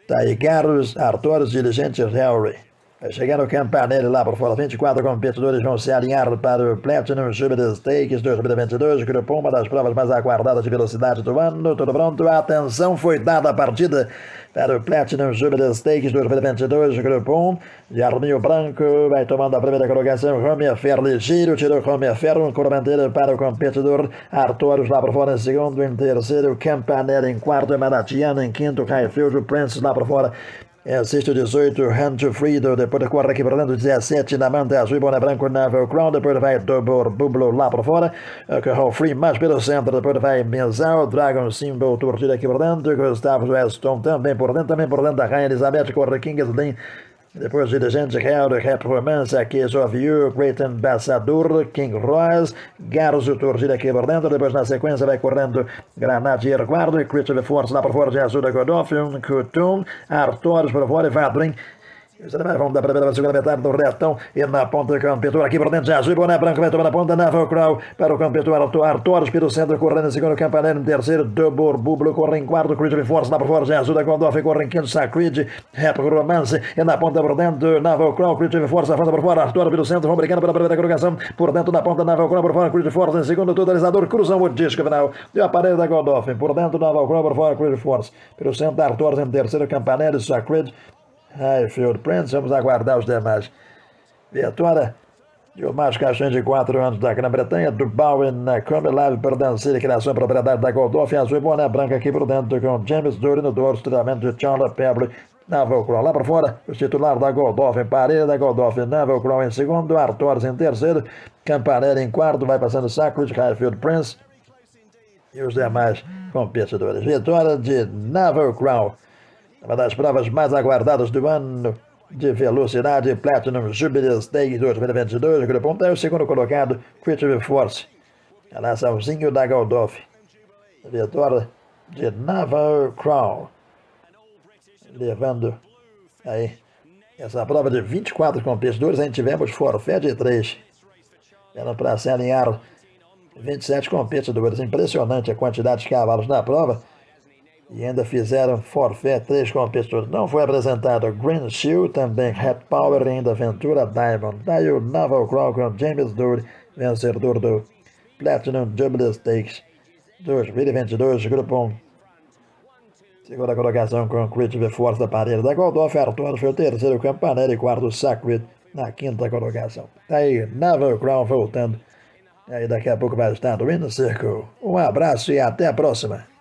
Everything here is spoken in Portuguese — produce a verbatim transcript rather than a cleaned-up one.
Tá aí, Carlos Artores, dirigente Henry. Vai chegar no Campanelli lá por fora. vinte e quatro competidores vão se alinhar para o Platinum Jubilee Stakes dois mil e vinte e dois, Grupo um, uma das provas mais aguardadas de velocidade do ano. Tudo pronto? Atenção, foi dada a partida para o Platinum Jubilee Stakes dois mil e vinte e dois, Grupo um. De Arminho Branco vai tomando a primeira colocação. Romer Fer ligeiro, tirou Romer Fer, um correnteiro para o competidor. Arturos lá por fora em segundo, em terceiro, Campanelli em quarto, Manatiano em quinto, Highfield Prince lá por fora. É, sexto, dezoito, Hand to Freedom, depois corre aqui por dentro, dezessete, na manta azul, boné branco, Navel Crown, depois vai Double Bublo lá por fora, Carro Free mais pelo centro, depois vai Menzal, Dragon Symbol, torcida aqui por dentro, Gustavo Weston também por dentro, também por dentro da Rainha Elizabeth, corre Kingsland, depois dirigente Real, Rap Romance, Case of You, Great Ambassador, King Royce, Garzo, torcida aqui por dentro, depois na sequência vai correndo Granadier Guardo, Creative Force lá por fora de Azul da Godolphin, Kutum, Artores por fora e Vadrin. Vamos da primeira para a segunda metade do retão e na ponta do campeão aqui por dentro de Azul, boné branco vai tomar na ponta, Naval Crow para o campeão Artores pelo centro, correndo em segundo, Campanelli em terceiro, Double Bublo corre em quarto, Creative Force lá por fora de Azul da Godolphin, corre em quinto, Sacred, Rap Romance e na ponta por dentro, Naval Crow, Creative Force avança por fora, Artores pelo centro, vão brincando pela primeira colocação, por dentro da ponta, Naval Crow por fora, Creative Force em segundo, totalizador, cruzam o disco final, e o aparelho da Godolphin, por dentro, Naval Crow por fora, Creative Force, pelo centro, Artores em terceiro, Campanelli, Sacred, Highfield Prince, vamos aguardar os demais. Vitória de o mais caixinho de quatro anos da Grã-Bretanha, do Bowen na Combi Live, pertencente criação e propriedade da Godolphin, azul e boné branca aqui por dentro, com James Dory no dorso, treinamento de Charles Pebble, Naval Crow lá para fora, o titular da Godolphin, parede da Godolphin, Naval Crow em segundo, Artores em terceiro, Campanelli em quarto, vai passando Sacred, Highfield Prince e os demais competidores. Vitória de Naval Crow, uma das provas mais aguardadas do ano de velocidade, Platinum Jubilee Stakes dois mil e vinte e dois, Grupo um, é o segundo colocado, Creative Force, a naçãozinho da Godolphin. Vitória de Naval Crow, levando aí essa prova de vinte e quatro competidores, a gente tivemos forfé de três, era para se alinhar vinte e sete competidores, impressionante a quantidade de cavalos na prova. E ainda fizeram forfé três competidores. Não foi apresentado Green Shield, também Hat Power e ainda Ventura Diamond. Daí o Naval Crow com James Dory, vencedor do Platinum Jubilee Stakes dois mil e vinte e dois, Grupo um. Segunda colocação com Creative Force da parede da Godolphin, Arturo foi o terceiro, Campanelli e quarto, Sacred na quinta colocação. Daí Naval Crow voltando. Aí daqui a pouco vai estar no Inner Circle. Um abraço e até a próxima.